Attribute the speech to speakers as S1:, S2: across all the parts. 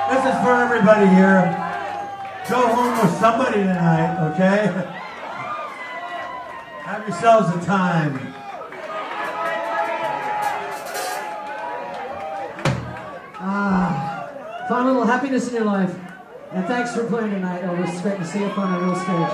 S1: This is for everybody here. Go home with somebody tonight, okay? Have yourselves a time.
S2: Find a little happiness in your life. And thanks for playing tonight, Elvis. It's great to see you up on a real stage.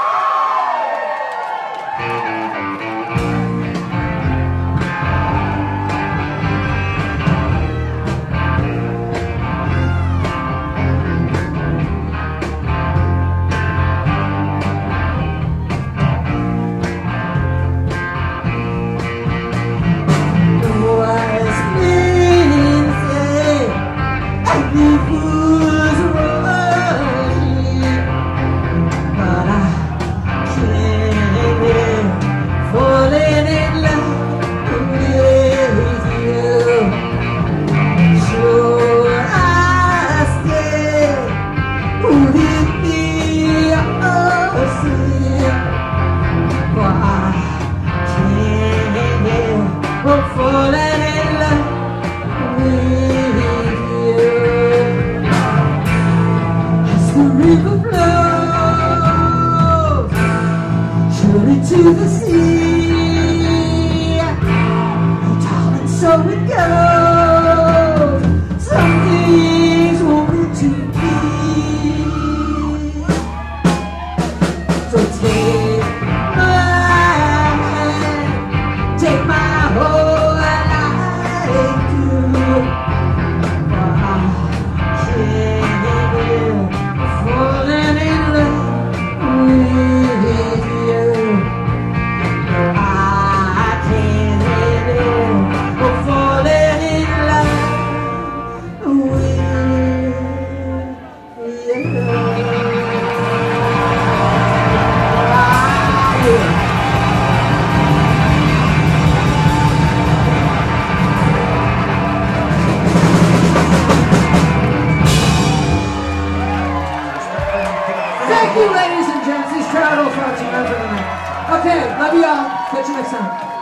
S2: To the sea, oh darling, so it goes. Some things won't be to be. So take my whole life too. Falling in love with you. Thank you, ladies and gents. These crowd all folks are over tonight. Okay, love you all. Catch you next time.